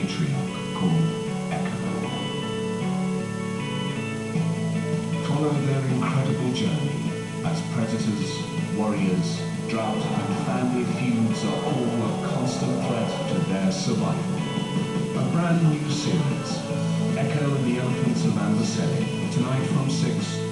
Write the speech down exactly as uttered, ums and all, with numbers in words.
matriarch called Echo. Follow their incredible journey as predators, warriors, drought and family feuds are all a constant threat to their survival. A brand new series, Echo and the Elephants of Amboseli, tonight from six